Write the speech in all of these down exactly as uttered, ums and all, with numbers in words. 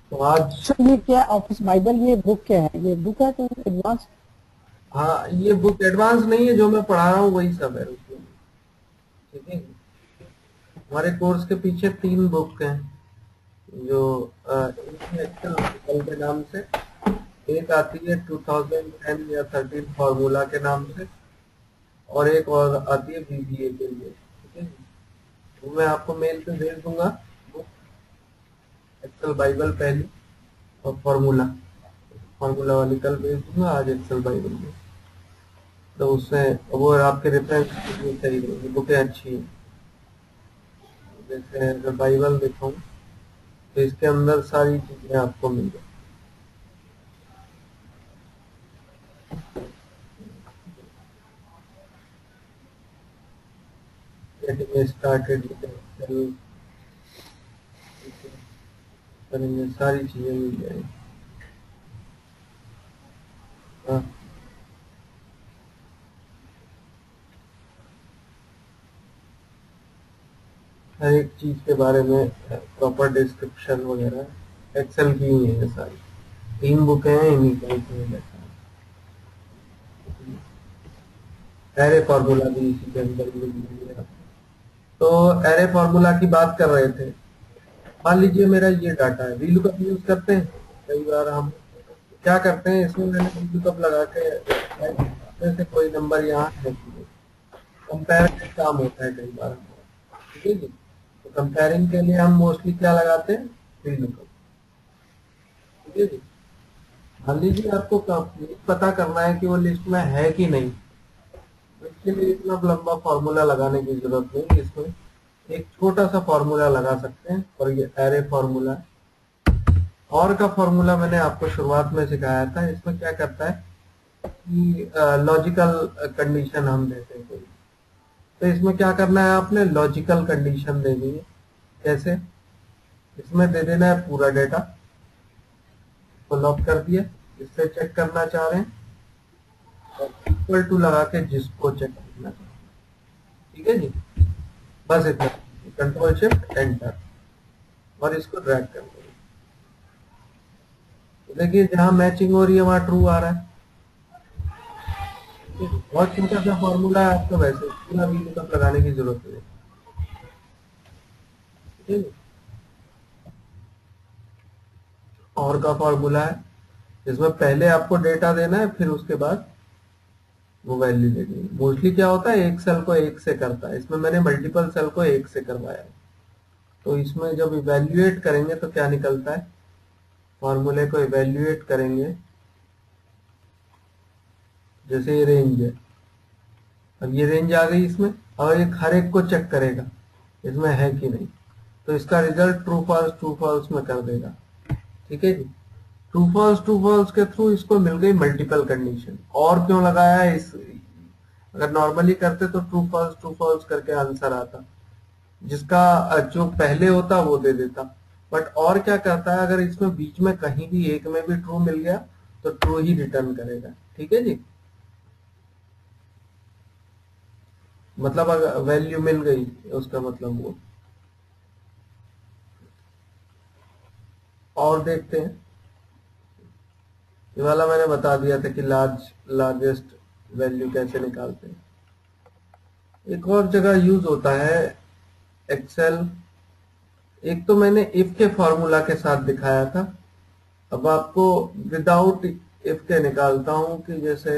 तो आज सर ये क्या ऑफिस बाइबल, ये बुक क्या है? ये बुक है तो एडवांस? हाँ, ये बुक एडवांस नहीं है, जो मैं पढ़ा रहा हूँ वही सब है उसमें। ठीक है, हमारे कोर्स के पीछे तीन बुक हैं, जो अ, एक है एक्सेल बाइबल के नाम से, एक आती है टू थाउज़ेंड टेन या थर्टीन फार्मूला के नाम से, और एक और आती है बीबीए के लिए। ठीक है, वो मैं आपको मेल पे भेज दूंगा बुक, एक्सेल बाइबल पहली, और फार्मूला फार्मूला वाली कल भेज दूंगा, आज एक्सेल बाइबल में। तो उससे वो आपके रेफरेंस के लिए सही रहेगी, बुकें अच्छी हैं। जैसे अगर बाइबल दिखाऊं तो इसके अंदर सारी चीजें आपको मिल जाए। गेटिंग स्टार्टेड विद एक्सेल करेंगे, सारी चीजें मिल जाएगी। हाँ, हर एक चीज के बारे में प्रॉपर डिस्क्रिप्शन वगैरह एक्सेल की ही है सारी। तीन बुकें हैं, इन्हीं का इसमें बैठा है। एरे फॉर्मूला भी इसी के अंदर मिल जाएगा। तो एरे फॉर्मूला की बात कर रहे थे। मान लीजिए मेरा ये डाटा है, वीलुकअप यूज करते हैं कई बार हम। क्या करते हैं, इसमें मैंने वीलुकअप लगा के इसमें से कोई नंबर यहाँ है, कंपेयर काम होता है कई बार हमारा। ठीक है जी, तो कंपेयरिंग के लिए हम मोस्टली क्या लगाते हैं, वीलुकअप। ठीक है जी, मान लीजिए आपको क- पता करना है कि वो लिस्ट में है कि नहीं, तो इसके लिए इतना लंबा फॉर्मूला लगाने की जरूरत नहीं, इसमें एक छोटा सा फॉर्मूला लगा सकते हैं, और ये एरे फॉर्मूला। और का फॉर्मूला मैंने आपको शुरुआत में सिखाया था। इसमें क्या करता है कि लॉजिकल कंडीशन हम देते हैं कोई, तो इसमें क्या करना है, आपने लॉजिकल कंडीशन देनी है। कैसे, इसमें दे देना है पूरा डेटा को लॉक कर दिया, इससे चेक करना चाह रहे हैं, और इक्वल टू लगा के जिसको चेक करना चाह रहे हैं। ठीक है जी, बस इतना, कंट्रोल शिफ्ट एंटर, और इसको ड्रैग कर दो। तो देखिए जहां मैचिंग हो रही है वहां ट्रू आ रहा है। ठीक है? बहुत छोटा सा फॉर्मूला है, आपको वैसे पूरा भी लुकअप लगाने की जरूरत नहीं। ठीक है, और का फॉर्मूला है, इसमें पहले आपको डेटा देना है, फिर उसके बाद वो वैल्यू देनी है। मोस्टली क्या होता है, एक सेल को एक से करता है, इसमें मैंने मल्टीपल सेल को एक से करवाया है। तो इसमें जब इवेल्युएट करेंगे तो क्या निकलता है, फॉर्मूले को इवेल्युएट करेंगे, जैसे ये रेंज है, अब ये रेंज आ गई इसमें, और एक हर एक को चेक करेगा इसमें है कि नहीं, तो इसका result true false true false में कर देगा। ठीक है जी, ट्रू फॉल्स ट्रू फॉल्स के थ्रू इसको मिल गई मल्टीपल कंडीशन। और क्यों लगाया है, इस अगर नॉर्मली करते तो ट्रू फॉल्स ट्रू फॉल्स करके आंसर आता, जिसका जो पहले होता वो दे देता। बट और क्या करता है, अगर इसमें बीच में कहीं भी एक में भी ट्रू मिल गया तो ट्रू ही रिटर्न करेगा। ठीक है जी, मतलब अगर वैल्यू मिल गई उसका मतलब वो। और देखते हैं, ये वाला मैंने बता दिया था कि लार्ज लार्जेस्ट वैल्यू कैसे निकालते हैं। एक और जगह यूज होता है एक्सेल, एक तो मैंने इफ के फॉर्मूला के साथ दिखाया था, अब आपको विदाउट इफ के निकालता हूं कि जैसे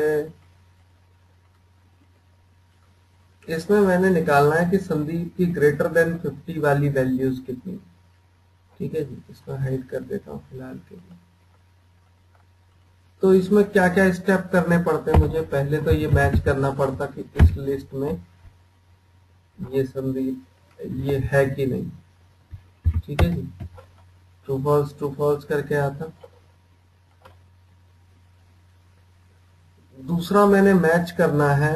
इसमें मैंने निकालना है कि संदीप की ग्रेटर देन फिफ्टी वाली वैल्यूज कितनी। ठीक है जी, इसको हाइड कर देता हूँ फिलहाल के लिए। तो इसमें क्या क्या स्टेप करने पड़ते हैं मुझे, पहले तो ये मैच करना पड़ता कि इस लिस्ट में ये संदीप ये है कि नहीं। ठीक है जी, ट्रू फॉल्स ट्रू फॉल्स करके आता। दूसरा मैंने मैच करना है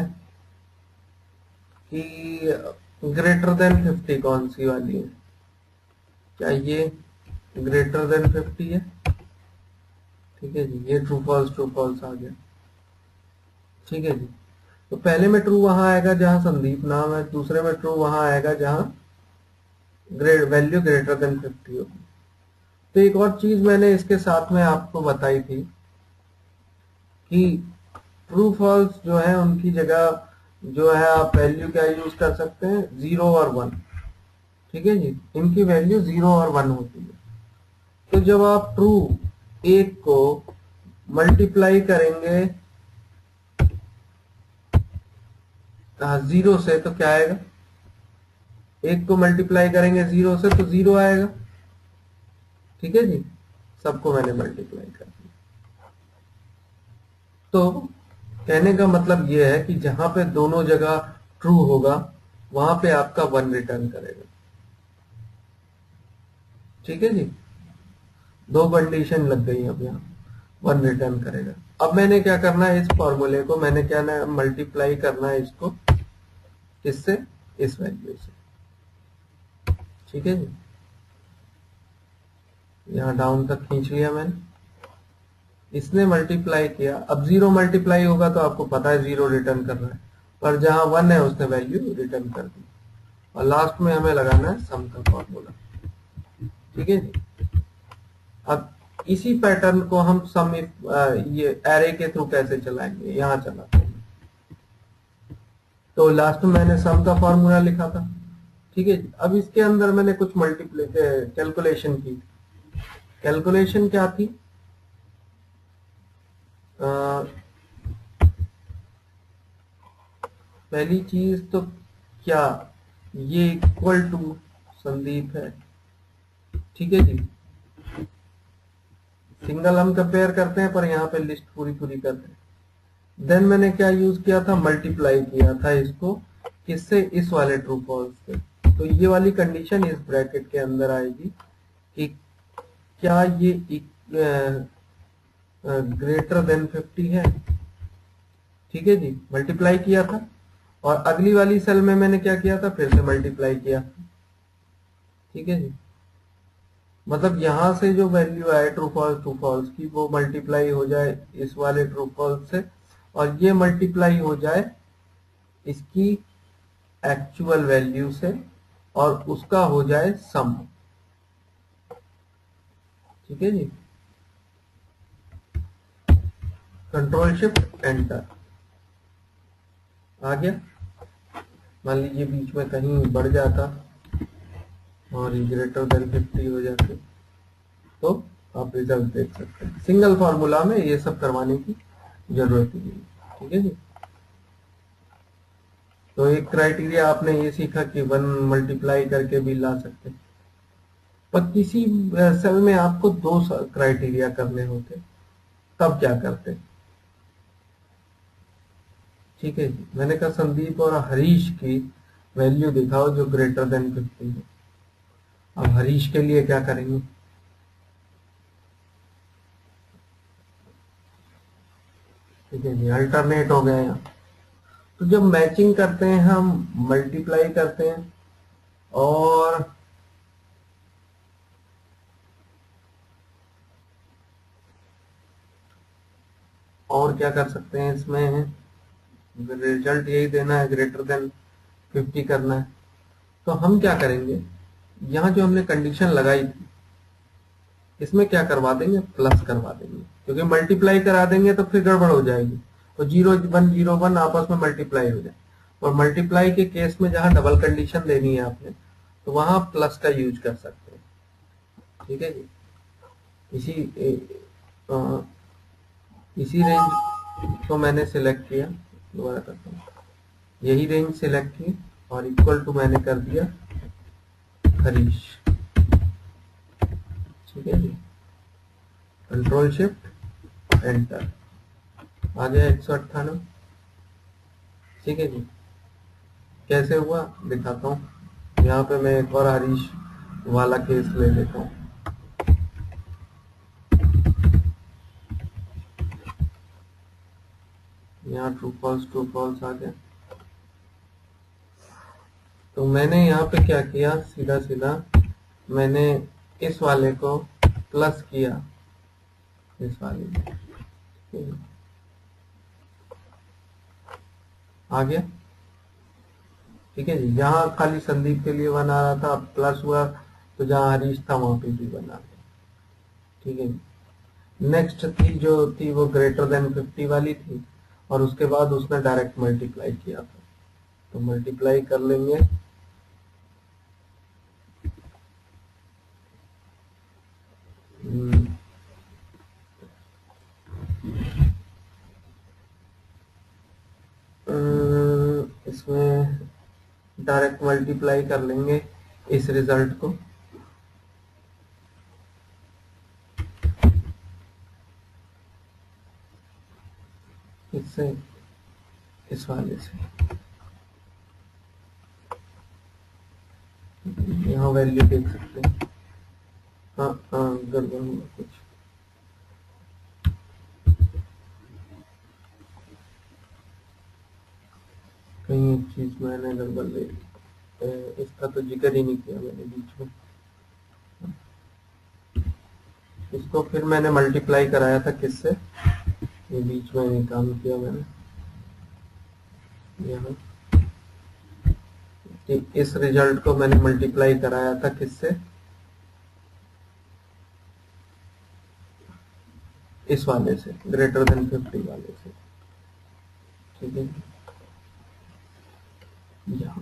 कि ग्रेटर देन फिफ्टी कौन सी वाली है, क्या ये ग्रेटर देन फिफ्टी है। ठीक है जी, ये ट्रू फॉल्स ट्रू फॉल्स आ गया। ठीक है जी, तो पहले में ट्रू वहां आएगा जहां संदीप नाम है, दूसरे में ट्रू वहां आएगा जहां grade value greater than fifty होगी। तो एक और चीज मैंने इसके साथ में आपको बताई थी कि ट्रू फॉल्स जो है उनकी जगह जो है आप वैल्यू क्या यूज कर सकते हैं, जीरो और वन। ठीक है जी, इनकी वैल्यू जीरो और वन होती है। तो जब आप ट्रू एक को मल्टीप्लाई करेंगे जीरो से तो क्या आएगा, एक को मल्टीप्लाई करेंगे जीरो से तो जीरो आएगा। ठीक है जी, सबको मैंने मल्टीप्लाई कर दिया। तो कहने का मतलब यह है कि जहां पे दोनों जगह ट्रू होगा वहां पे आपका वन रिटर्न करेगा। ठीक है जी, दो कंडीशन लग गई अब यहाँ, वन रिटर्न करेगा। अब मैंने क्या करना है, इस फॉर्मूले को मैंने क्या ना मल्टीप्लाई करना है इसको, इससे, इस वैल्यू से। ठीक है जी, यहाँ डाउन तक खींच लिया मैंने, इसने मल्टीप्लाई किया। अब जीरो मल्टीप्लाई होगा तो आपको पता है जीरो रिटर्न कर रहा है, पर जहां वन है उसने वैल्यू रिटर्न कर दी। और लास्ट में हमें लगाना है सम का फॉर्मूला। ठीक है जी, अब इसी पैटर्न को हम सम ये एरे के थ्रू कैसे चलाएंगे, यहां चलाते हैं। तो लास्ट में मैंने सम का फॉर्मूला लिखा था। ठीक है जी, अब इसके अंदर मैंने कुछ मल्टीप्लाई कैलकुलेशन की। कैलकुलेशन क्या थी, आ, पहली चीज तो क्या ये इक्वल टू संदीप है। ठीक है जी, सिंगल हम कंपेयर करते हैं पर यहाँ पे लिस्ट पूरी पूरी करते हैं। देन मैंने क्या यूज किया था, मल्टीप्लाई किया था इसको किससे, इस वाले ट्रू फॉल्स से। तो ये वाली कंडीशन इस ब्रैकेट के अंदर आएगी कि क्या ये ग्रेटर देन फिफ्टी है। ठीक है जी, मल्टीप्लाई किया था और अगली वाली सेल में मैंने क्या किया था, फिर से मल्टीप्लाई किया। ठीक है जी, मतलब यहां से जो वैल्यू आए ट्रू फॉल्स ट्रू फॉल्स की, वो मल्टीप्लाई हो जाए इस वाले ट्रू फॉल्स से, और ये मल्टीप्लाई हो जाए इसकी एक्चुअल वैल्यू से, और उसका हो जाए सम। ठीक है जी, कंट्रोल शिफ्ट एंटर आ गया। मान लीजिए बीच में कहीं बढ़ जाता और ग्रेटर देन फिफ्टी हो जाते तो आप रिजल्ट देख सकते हैं। सिंगल फॉर्मूला में ये सब करवाने की जरूरत ही नहीं। ठीक है जी, तो एक क्राइटेरिया आपने ये सीखा कि वन मल्टीप्लाई करके भी ला सकते हैं, पर किसी सेल में आपको दो क्राइटेरिया करने होते, तब क्या करते। ठीक है जी, मैंने कहा संदीप और हरीश की वैल्यू दिखाओ जो ग्रेटर देन फिफ्टी है। अब हरीश के लिए क्या करेंगे, ठीक है जी, अल्टरनेट हो गया यहाँ। तो जब मैचिंग करते हैं हम मल्टीप्लाई करते हैं और और क्या कर सकते हैं, इसमें रिजल्ट यही देना है, ग्रेटर देन फिफ्टी करना है। तो हम क्या करेंगे, यहाँ जो हमने कंडीशन लगाई थी इसमें क्या करवा देंगे, प्लस करवा देंगे, क्योंकि मल्टीप्लाई करा देंगे तो फिर गड़बड़ हो जाएगी। तो जीरो वन जीरो वन आपस में मल्टीप्लाई हो जाए, और मल्टीप्लाई के केस में जहां डबल कंडीशन देनी है आपने, तो वहां प्लस का यूज कर सकते हैं। ठीक है जी, इसी ए, आ, इसी रेंज को मैंने सिलेक्ट किया, दोबारा करता हूँ, यही रेंज सिलेक्ट की और इक्वल टू मैंने कर दिया हरीश। ठीक है जी, कंट्रोल शिफ्ट एंटर आ गया एक सौ अट्ठानवे। ठीक है जी, कैसे हुआ दिखाता हूँ। यहाँ पे मैं एक और हरीश वाला केस ले लेता हूँ। यहाँ ट्रू फॉल्स ट्रू फॉल्स आ गया। तो मैंने यहाँ पे क्या किया, सीधा सीधा मैंने इस वाले को प्लस किया इस वाले में, आ गया। ठीक है जी, जहां खाली संदीप के लिए वन आ रहा था प्लस हुआ, तो जहां हरीश था वहां पे भी वन आ गया। ठीक है। नेक्स्ट थी जो थी वो ग्रेटर देन फिफ्टी वाली थी, और उसके बाद उसने डायरेक्ट मल्टीप्लाई किया था, तो मल्टीप्लाई कर लेंगे। हम्म, अम्म, इसमें डायरेक्ट मल्टीप्लाई कर लेंगे इस रिजल्ट को। इससे इस वाले से यहाँ वैल्यू देख सकते हैं। हाँ हाँ गड़बड़ हुआ कुछ। कहीं एक चीज मैंने गड़बड़ ले ली, अ, इसका तो जिक्र ही नहीं किया मैंने बीच में। इसको फिर मैंने मल्टीप्लाई कराया था किससे, ये बीच में नहीं काम किया मैंने। यहाँ कि इस रिजल्ट को मैंने मल्टीप्लाई कराया था किससे, इस वाले से, ग्रेटर देन फिफ्टी वाले से। ठीक है, यहाँ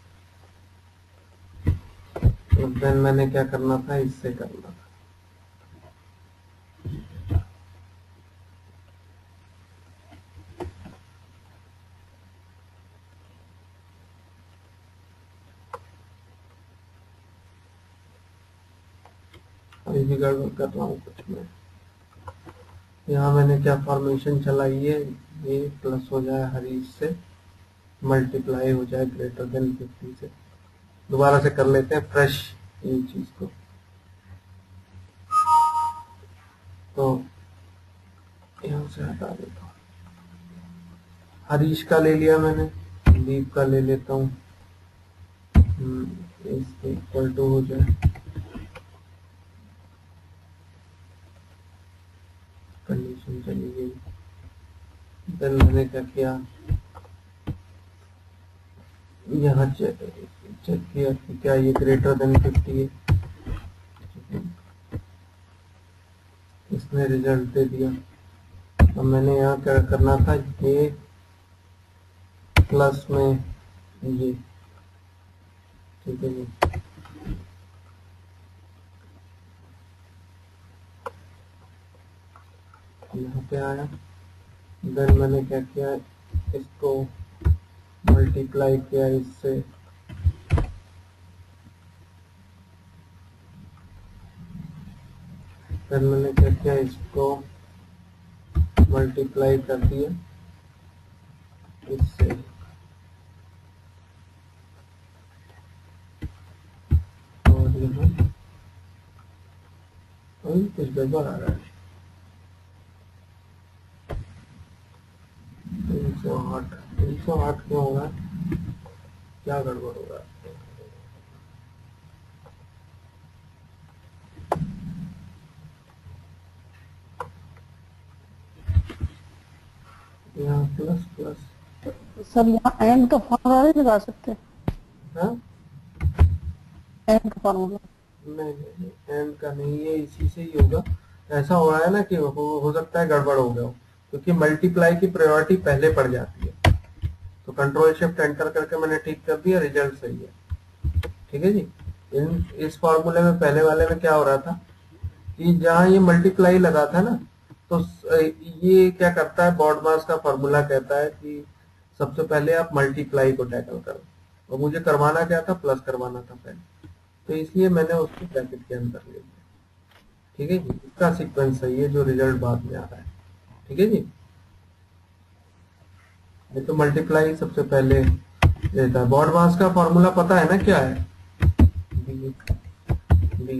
तो देन मैंने क्या करना था, इससे करना था। अभी भी गड़बड़ कर रहा हूँ कुछ मैं। यहाँ मैंने क्या फॉर्मेशन चलाई है, ये प्लस हो जाए हरीश से, मल्टीप्लाई हो जाए ग्रेटर देन फिफ्टी से। दोबारा से कर लेते हैं फ्रेश ये चीज को। तो यहाँ से हटा देता हूँ, हरीश का ले लिया मैंने, दीप का ले लेता हूँ, इसके इक्वल टू हो जाए, कंडीशन चली गई। देन मैंने क्या किया, यहाँ चेक चेक किया कि क्या ये ग्रेटर देन फिफ्टी है, इसने रिजल्ट दे दिया। अब मैंने यहाँ क्या करना था, ये प्लस में ये, ठीक है जी। यहाँ पे आया, देन मैंने क्या किया, इसको मल्टीप्लाई किया इससे, फिर मैंने क्या किया, इसको मल्टीप्लाई कर दिया इससे, और यहाँ कुछ गड़बड़ आ रहा है, तीन सौ आठ तीन सौ आठ क्यों हो रहा है, क्या गड़बड़ हो रहा है। यहाँ प्लस प्लस सर यहाँ एंड का फॉर्मूला नहीं लगा सकते? हाँ एंड का फॉर्मूला नहीं नहीं एंड का नहीं, ये इसी से ही होगा। ऐसा हो रहा है ना कि हो, हो सकता है गड़बड़ हो गया हो, क्योंकि मल्टीप्लाई की प्रायोरिटी पहले पड़ जाती है। तो कंट्रोल शिफ्ट एंटर करके मैंने ठीक कर दिया, रिजल्ट सही है। ठीक है जी। इन इस फॉर्मूले में पहले वाले में क्या हो रहा था कि जहां ये मल्टीप्लाई लगा था ना, तो ये क्या करता है, बॉडमास का फॉर्मूला कहता है कि सबसे पहले आप मल्टीप्लाई को टैकल करो, और मुझे करवाना क्या था, प्लस करवाना था पहले, तो इसलिए मैंने उसको ब्रैकेट के अंदर ले लिया। ठीक है जी, इसका सीक्वेंस सही है, जो रिजल्ट बाद में आ रहा है। ठीक है जी, ये तो मल्टीप्लाई सबसे पहले देता है। बॉडमास का फॉर्मूला पता है ना क्या है, B B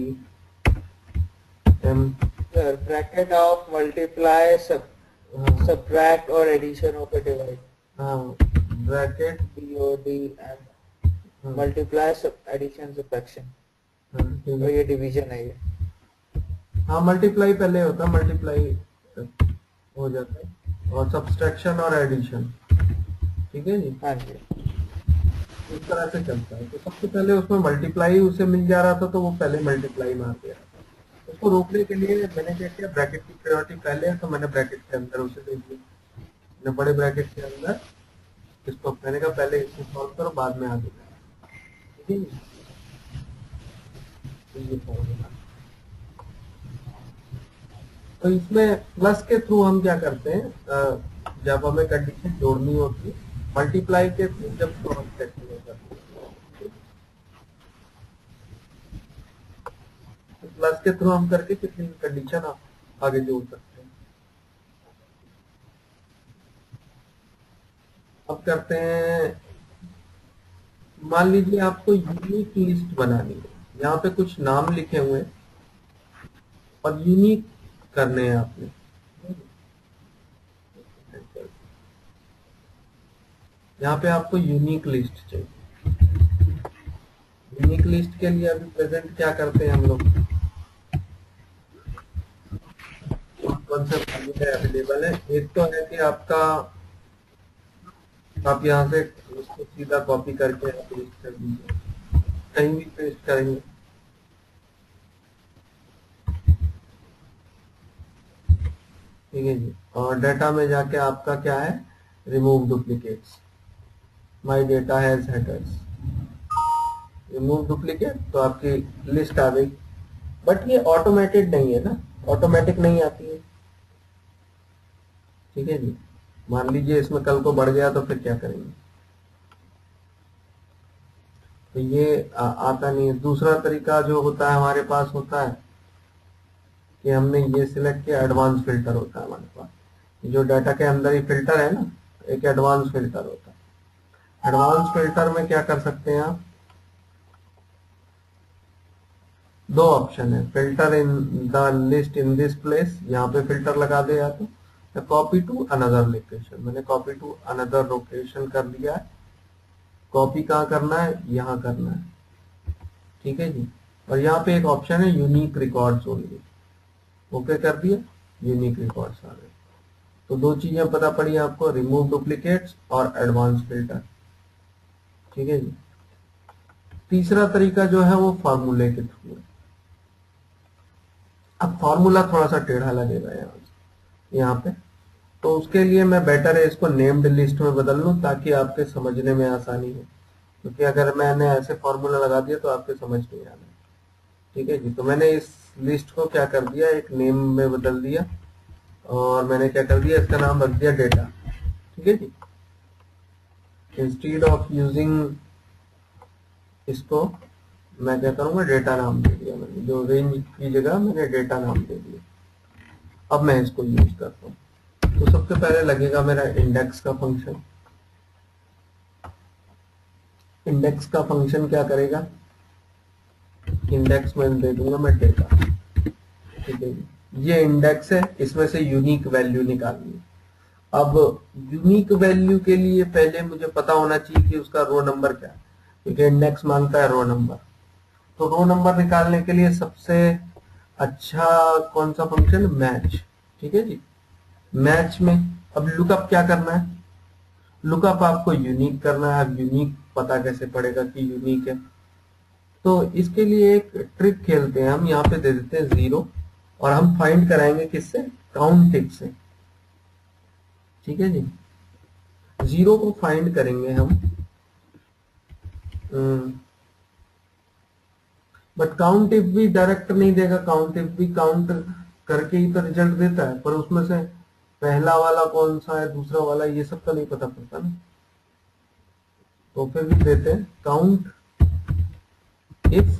M bracket of multiply सब हाँ सब्ट्रैक्ट और एडिशन ऑफ ए डिवाइड, हाँ bracket B O D and multiply सब एडिशन सब्ट्रैक्शन, हाँ ठीक तो है। ये डिवीजन है ये। हाँ मल्टीप्लाई पहले होता है, मल्टीप्लाई हो जाता है, और सब्सट्रैक्शन और एडिशन। ठीक है जी, हाँ जी, इस तरह से चलता है। तो सबसे पहले उसमें मल्टीप्लाई उसे मिल जा रहा था, तो वो पहले मल्टीप्लाई मार दिया। उसको रोकने के लिए मैंने क्या किया, ब्रैकेट की प्रायोरिटी पहले है तो मैंने ब्रैकेट के अंदर उसे दे दिया, मैंने बड़े ब्रैकेट के अंदर इसको, मैंने कहा पहले इसको सॉल्व करो बाद में आगे, ठीक है। तो ये फॉर्मूला, तो इसमें प्लस के थ्रू हम क्या करते हैं, जब हमें कंडीशन जोड़नी होती है, मल्टीप्लाई के थ्रू जब क्रॉस चेकिंग होता है, तो प्लस के थ्रू हम करके कितनी कंडीशन आगे जोड़ सकते हैं। अब करते हैं, मान लीजिए आपको यूनिक लिस्ट बनानी है, यहाँ पे कुछ नाम लिखे हुए हैं और यूनिक करने हैं आपने, यहाँ पे आपको यूनिक लिस्ट चाहिए। यूनिक लिस्ट के लिए अभी प्रेजेंट क्या करते हैं हम लोग, कौन से फॉर्मूले अवेलेबल है। एक तो है कि आपका, आप यहाँ से उसको सीधा कॉपी करके आप पेस्ट कर दीजिए, कहीं भी पेस्ट करेंगे, ठीक है जी। और डाटा में जाके आपका क्या है, remove duplicates, my data has headers, remove duplicate, तो आपकी लिस्ट आ गई। बट ये ऑटोमेटेड नहीं है ना, ऑटोमेटिक नहीं आती है, ठीक है जी। मान लीजिए इसमें कल को बढ़ गया तो फिर क्या करेंगे, तो ये आ, आता नहीं है। दूसरा तरीका जो होता है हमारे पास होता है कि हमने ये सिलेक्ट किया, एडवांस फिल्टर होता है हमारे पास, जो डाटा के अंदर ही फिल्टर है ना, एक एडवांस फिल्टर होता है। एडवांस फिल्टर में क्या कर सकते हैं आप, दो ऑप्शन है, filter in the list in this place, यहाँ पे फिल्टर लगा दे, या तो कॉपी टू अनदर लोकेशन, मैंने कॉपी टू अनदर लोकेशन कर दिया है। कॉपी कहाँ करना है, यहाँ करना है, ठीक है जी। और यहाँ पे एक ऑप्शन है यूनिक रिकॉर्ड्स ओनली, ओके कर दिया, यूनिक रिकॉर्ड्स आ गए। तो दो चीजें पता पड़ी आपको, रिमूव डुप्लीकेट्स और एडवांस फिल्टर, ठीक है जी। तीसरा तरीका जो है वो फार्मूले के थ्रू है। अब फार्मूला थोड़ा सा टेढ़ा लगेगा यहाँ यहाँ पे, तो उसके लिए मैं बेटर है इसको नेम्ड लिस्ट में बदल लूं ताकि आपके समझने में आसानी हो, क्योंकि अगर मैंने ऐसे फार्मूला लगा दिया तो आपके समझ नहीं आना, ठीक है जी। तो मैंने इस लिस्ट को क्या कर दिया, एक नेम में बदल दिया, और मैंने क्या कर दिया, इसका नाम रख दिया डेटा, ठीक है जी। इंस्टीड ऑफ यूजिंग इसको मैं क्या करूंगा, डेटा नाम दे दिया मैंने, जो रेंज की जगह मैंने डेटा नाम दे दिया। अब मैं इसको यूज करता हूँ, तो सबसे पहले लगेगा मेरा इंडेक्स का फंक्शन। इंडेक्स का फंक्शन क्या करेगा, इंडेक्स में दे दूंगा मैं डेटा, ठीक है। ये इंडेक्स है, इसमें से यूनिक वैल्यू निकालनी है। अब यूनिक वैल्यू के लिए पहले मुझे पता होना चाहिए कि उसका रो नंबर क्या है, क्योंकि इंडेक्स मांगता है रो नंबर। तो रो नंबर निकालने के लिए सबसे अच्छा कौन सा फंक्शन, मैच, ठीक है जी। मैच में अब लुकअप क्या करना है, लुकअप आपको यूनिक करना है। अब यूनिक पता कैसे पड़ेगा कि यूनिक है, तो इसके लिए एक ट्रिक खेलते हैं हम, यहाँ पे दे देते हैं जीरो, और हम फाइंड कराएंगे किससे, काउंट इफ से, ठीक है जी। जीरो को फाइंड करेंगे हम, बट काउंट इफ भी डायरेक्ट नहीं देगा, काउंट इफ भी काउंट करके ही तो रिजल्ट देता है, पर उसमें से पहला वाला कौन सा है, दूसरा वाला, ये सब तो नहीं पता पड़ता ना। तो फिर भी देते हैं काउंट इफ,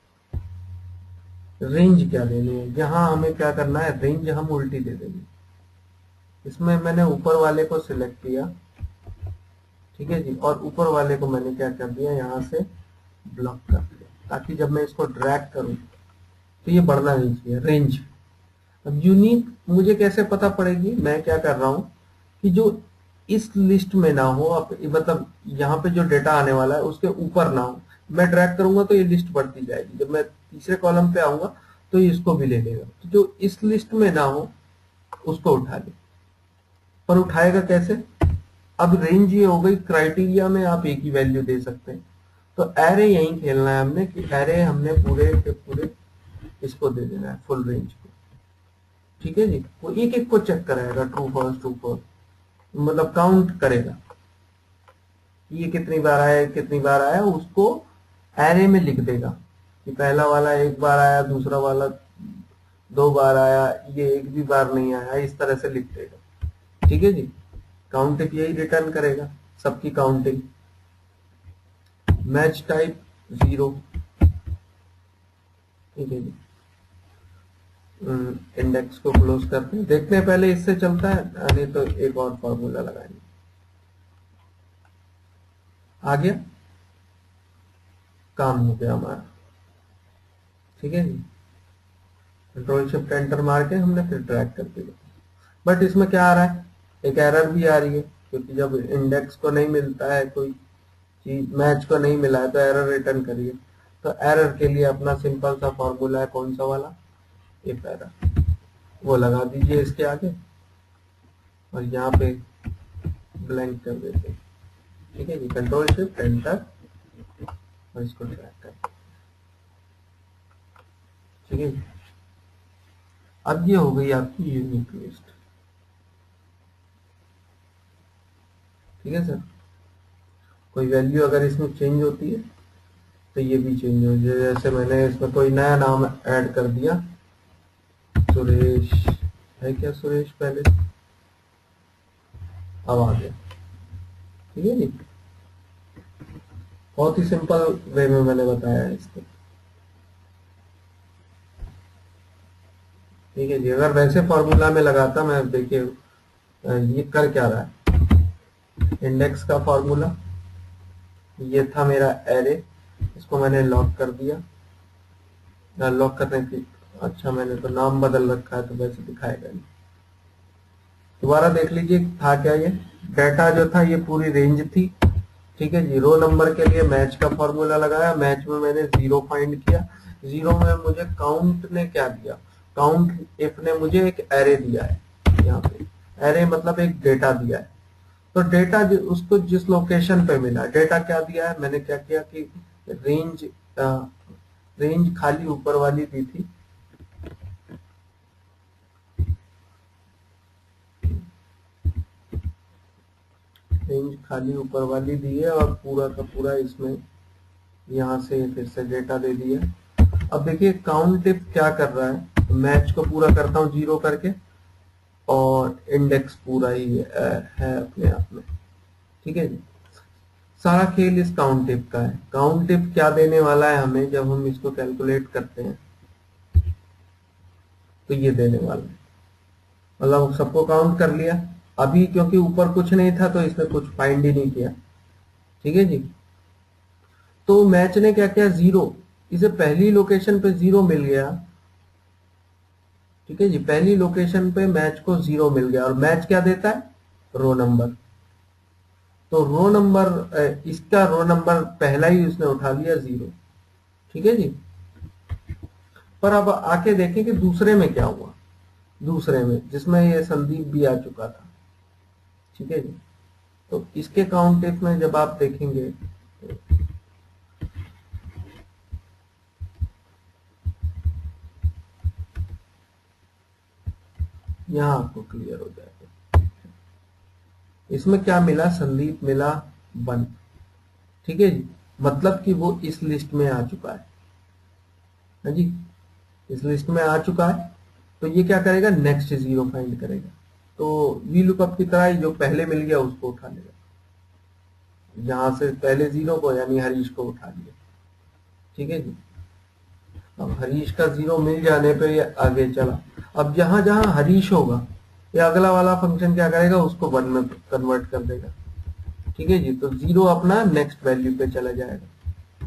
रेंज क्या देनी है, यहां हमें क्या करना है, रेंज हम उल्टी दे देंगे। इसमें मैंने ऊपर वाले को सिलेक्ट किया, ठीक है जी, और ऊपर वाले को मैंने क्या कर दिया, यहां से ब्लॉक कर दिया, ताकि जब मैं इसको ड्रैग करूं तो ये बढ़ना नहीं चाहिए, रेंज। अब यूनिक मुझे कैसे पता पड़ेगी, मैं क्या कर रहा हूं कि जो इस लिस्ट में ना हो, अब मतलब यहाँ पे जो डेटा आने वाला है उसके ऊपर ना हो, मैं ड्रैग करूंगा तो ये लिस्ट बढ़ती जाएगी, जब मैं तीसरे कॉलम पे आऊंगा तो ये इसको भी ले लेगा। तो जो इस लिस्ट में ना हो उसको उठा ले, पर उठाएगा कैसे, अब रेंज ये हो गई, क्राइटेरिया में आप एक ही वैल्यू दे सकते हैं। तो एरे यही खेलना है हमने, कि एरे हमने पूरे के पूरे इसको दे देना है फुल रेंज को। ठीक है जी, वो एक एक को चेक कराएगा, ट्रू फॉल्स ट्रू फॉल्स, मतलब काउंट करेगा ये कितनी बार आया कितनी बार आया, उसको एरे में लिख देगा कि पहला वाला एक बार आया, दूसरा वाला दो बार आया, ये एक भी बार नहीं आया, इस तरह से लिख देगा। ठीक है जी, काउंटिंग यही रिटर्न करेगा, सबकी काउंटिंग। Match type zero. ठीक है जी, इंडेक्स को क्लोज करते हैं, देखते हैं पहले इससे चलता है, नहीं तो एक और फॉर्मूला लगाएंगे। आ गया, काम हो गया हमारा। ठीक है जी, कंट्रोल शिफ्ट एंटर मार के हमने फिर ट्रैक कर दिया। बट इसमें क्या आ रहा है, एक एरर भी आ रही है, क्योंकि जब इंडेक्स को नहीं मिलता है, कोई चीज मैच को नहीं मिला है, तो एरर रिटर्न करिए। तो एरर के लिए अपना सिंपल सा फॉर्मूला है, कौन सा वाला, इफ एरर, वो लगा दीजिए इसके आगे और यहाँ पे ब्लैंक कर देते हैं। ठीक है जी, कंट्रोल शिफ्ट एंटर और इसको ट्रैक कर। ठीक है जी, अब ये हो गई आपकी यूनिक लिस्ट। ठीक है सर, कोई वैल्यू अगर इसमें चेंज होती है तो ये भी चेंज हो जाए। जैसे मैंने इसमें कोई नया नाम ऐड कर दिया, सुरेश है क्या, सुरेश पहले, अब आ गया। ठीक है जी, बहुत ही सिंपल वे में मैंने बताया है इसको। ठीक है जी, अगर वैसे फॉर्मूला में लगाता मैं, देखिए ये कर क्या रहा है, इंडेक्स का फॉर्मूला, ये था मेरा एरे, इसको मैंने लॉक कर दिया। लॉक करने की, अच्छा मैंने तो नाम बदल रखा है तो वैसे दिखाएगा नहीं। दोबारा देख लीजिए था क्या, ये डाटा जो था ये पूरी रेंज थी। ठीक है जी, रो नंबर के लिए मैच का फॉर्मूला लगाया, मैच में मैंने जीरो फाइंड किया, जीरो में मुझे काउंट ने क्या दिया, काउंट इफ ने मुझे एक एरे दिया है, यहाँ पे एरे मतलब एक डेटा दिया है। तो डेटा उसको जिस लोकेशन पे मिला, डेटा क्या दिया है, मैंने क्या किया कि रेंज आ, रेंज खाली ऊपर वाली दी थी, रेंज खाली ऊपर वाली दी है और पूरा का पूरा इसमें यहाँ से फिर से डेटा दे दिया। अब देखिए काउंट इफ क्या कर रहा है, तो मैच को पूरा करता हूँ जीरो करके और इंडेक्स पूरा ही है अपने आप में। ठीक है जी, सारा खेल इस काउंट इफ का है। काउंट इफ क्या देने वाला है हमें, जब हम इसको कैलकुलेट करते हैं तो ये देने वाला है, मतलब सबको काउंट कर लिया। अभी क्योंकि ऊपर कुछ नहीं था तो इसने कुछ फाइंड ही नहीं किया। ठीक है जी, तो मैच ने क्या किया, जीरो, इसे पहली लोकेशन पे जीरो मिल गया। ठीक है जी, पहली लोकेशन पे मैच को जीरो मिल गया, और मैच क्या देता है, रो नंबर। तो रो नंबर, इसका रो नंबर पहला ही उसने उठा लिया जीरो। ठीक है जी, पर अब आके देखें कि दूसरे में क्या हुआ, दूसरे में जिसमें ये संदीप भी आ चुका था। ठीक है जी, तो इसके काउंट इफ में जब आप देखेंगे तो यहां आपको क्लियर हो जाएगा। इसमें क्या मिला, संदीप मिला वन। ठीक है जी, मतलब कि वो इस लिस्ट में आ चुका है। हाँ जी, इस लिस्ट में आ चुका है, तो ये क्या करेगा, नेक्स्ट जीरो फाइंड करेगा। तो वी लुकअप की तरह ही जो पहले मिल गया उसको उठा लेगा, जहां से पहले जीरो को यानी हरीश को उठा लिया। ठीक है जी, अब हरीश का जीरो मिल जाने पे ये आगे चला। अब जहां जहां हरीश होगा ये अगला वाला फंक्शन क्या करेगा, उसको वन में कन्वर्ट कर देगा। ठीक है जी, तो जीरो अपना नेक्स्ट वैल्यू पे चला जाएगा,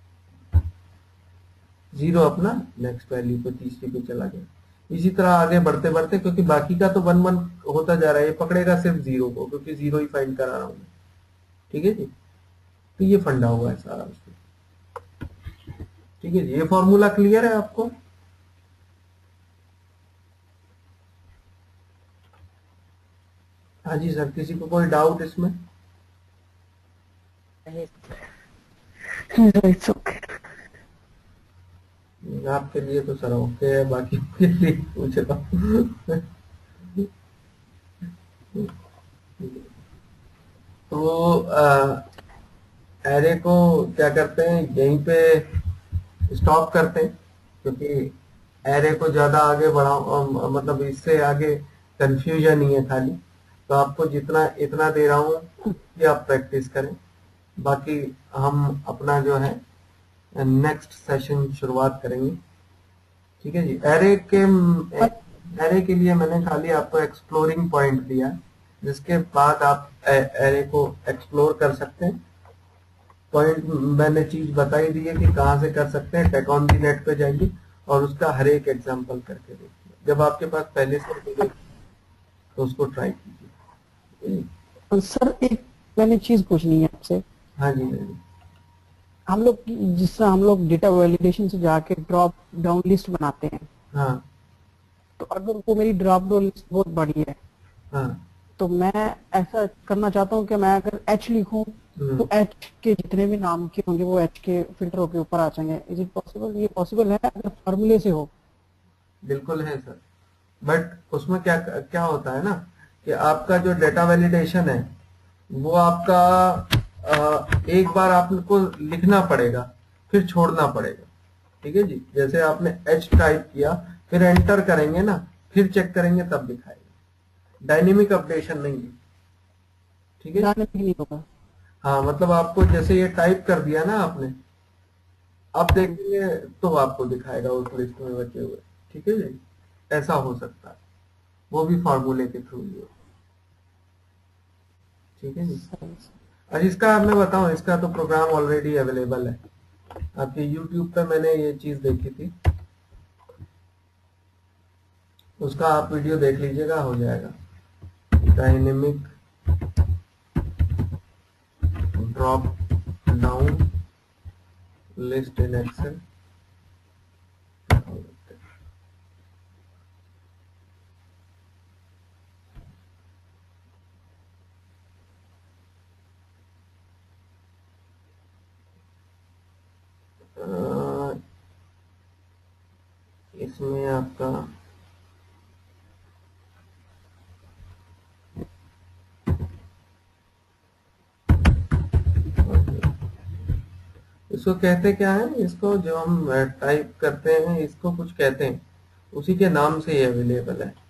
जीरो अपना नेक्स्ट वैल्यू पे तीसरी पे चला गया। इसी तरह आगे बढ़ते बढ़ते, क्योंकि बाकी का तो वन वन होता जा रहा है, ये पकड़ेगा सिर्फ जीरो को, क्योंकि जीरो ही फाइंड करा रहा हूं। ठीक है जी, तो ये फंडा हुआ है सारा उसमें। ठीक है जी, ये फॉर्मूला क्लियर है आपको। हाँ जी सर, किसी को कोई डाउट इसमें? It's okay. आपके लिए तो सर ओके है, बाकी के लिए पूछ रहा हूँ। तो एरे को क्या करते हैं, यहीं पे स्टॉप करते हैं, क्योंकि एरे को ज्यादा आगे बढ़ा अम, मतलब इससे आगे कंफ्यूजन ही है खाली। तो आपको जितना इतना दे रहा हूँ कि आप प्रैक्टिस करें, बाकी हम अपना जो है नेक्स्ट सेशन शुरुआत करेंगे। ठीक है जी। एरे के एरे के लिए मैंने खाली आपको एक्सप्लोरिंग पॉइंट दिया, जिसके बाद आप एरे को एक्सप्लोर कर सकते हैं। पॉइंट मैंने चीज बताई दी है कि कहाँ से कर सकते हैं। टेक ऑन दी नेट पे जाइए और उसका हर एक एग्जाम्पल करके देखिए। जब आपके पास पहले से मिले तो उसको ट्राई कीजिए। और सर एक मैंने चीज पूछनी है आपसे। हाँ जी, हाँ जी। हम लोग जिस तरह हम लोग डेटा वैलिडेशन से जाके ड्रॉप डाउन लिस्ट बनाते हैं, हाँ तो अगर वो मेरी ड्रॉप डाउन लिस्ट बहुत बड़ी है, हाँ। तो मैं ऐसा करना चाहता हूँ कि मैं अगर एच लिखूं हम्म, तो एच के जितने भी नाम के होंगे वो एच के फिल्टर होके ऊपर आ जाएंगे। Is it possible? ये पॉसिबल है अगर फॉर्मूले से हो? बिल्कुल है सर। बट उसमें क्या क्या होता है ना, कि आपका जो डेटा वैलिडेशन है वो आपका अ, एक बार आपको लिखना पड़ेगा, फिर छोड़ना पड़ेगा। ठीक है जी। जैसे आपने एच टाइप किया, फिर एंटर करेंगे ना, फिर चेक करेंगे तब दिखाएगा। डायनेमिक अपडेशन नहीं है। ठीक है। डायनेमिक नहीं होगा? हाँ, मतलब आपको जैसे ये टाइप कर दिया ना आपने, आप हम्म, देखेंगे तो आपको दिखाएगा उस लिस्ट में बचे हुए। ठीक है जी। ऐसा हो सकता है, वो भी फार्मूले के थ्रू ही हो। ठीक है जी। सही से। और इसका मैं बताऊं, इसका तो प्रोग्राम ऑलरेडी अवेलेबल है आपके यूट्यूब पे। मैंने ये चीज देखी थी, उसका आप वीडियो देख लीजिएगा, हो जाएगा। Dynamic drop down list in Excel. इसमें आपका इसको कहते क्या है, इसको जो हम टाइप करते हैं इसको कुछ कहते हैं, उसी के नाम से ये अवेलेबल है।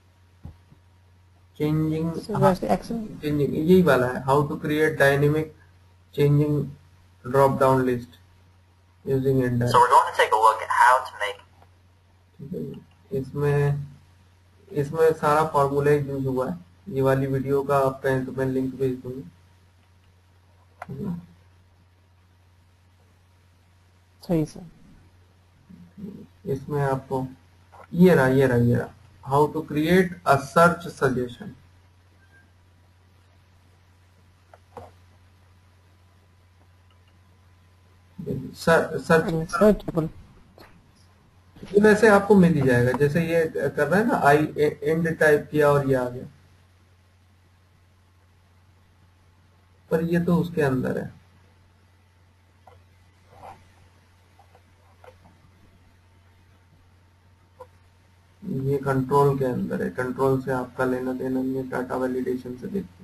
चेंजिंग, सर हाँ, वैसे एक्सेल चेंजिंग यही वाला है, how to create dynamic changing drop down list using index. So we're going to take a look at how to make, ठीक है जी। इसमें इसमें सारा फॉर्मूला यूज हुआ है। ये वाली वीडियो का आप कहें तो मैं लिंक भेज दूंगी। सही सर। इसमें आपको ये रहा ये रहा ये रहा how to create a search suggestion. Search searchable. ये वैसे आपको मिल ही जाएगा, जैसे ये कर रहा है ना, आई एंड टाइप किया और ये आ गया, पर ये तो उसके अंदर है। ये कंट्रोल के अंदर है, कंट्रोल से आपका लेना देना नहीं है, डाटा वैलिडेशन से देखिए।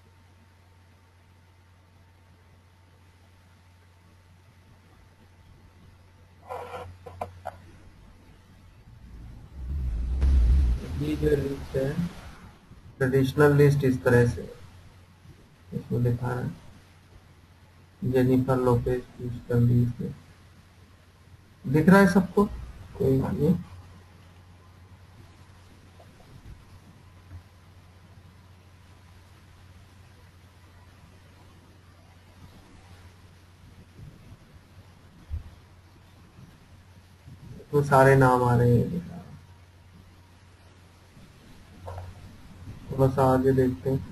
ये जो लिस्ट है, ट्रेडिशनल लिस्ट इस तरह से इसमें दिखा रहा है, जेनिफर लोपेज की स्टडी इसमें दिख रहा है सबको। कोई ये तो सारे नाम आ रहे हैं। थोड़ा सा आगे देखते हैं,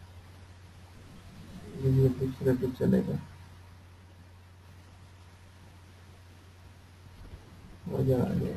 ये दूसरे पे चलेगा। मजा आ गया।